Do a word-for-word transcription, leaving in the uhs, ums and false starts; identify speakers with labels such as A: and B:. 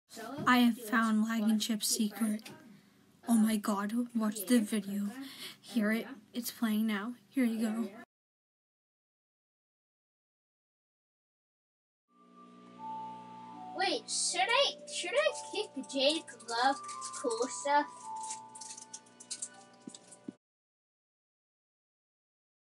A: I have found Lagging Chip's secret. Oh my god, watch the video. Hear it? It's playing now. Here you go.
B: Wait, should I should I kick Jake Love Cool Stuff?